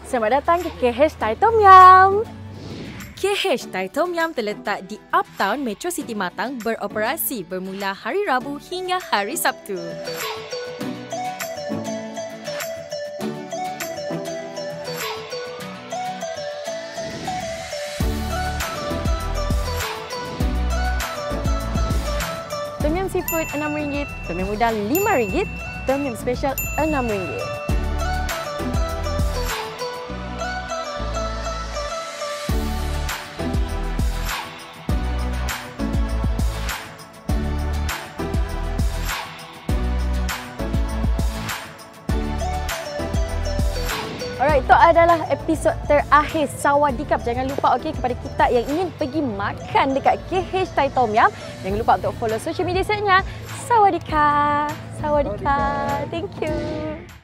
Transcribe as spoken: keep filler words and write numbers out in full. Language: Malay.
Selamat datang ke K H Thai Tom Yum. K H Thai Tom Yum terletak di Uptown Metro City Matang, beroperasi bermula hari Rabu hingga hari Sabtu. Tom Yum Seafood enam ringgit, Tom Yum Udang lima ringgit, Tom Yum Special enam ringgit. Alright, itu adalah episod terakhir Sawadikap. Jangan lupa okey kepada kita yang ingin pergi makan dekat K H Thai Tom Yum, jangan lupa untuk follow social media saya. Sawadikap. Sawadikap. Thank you.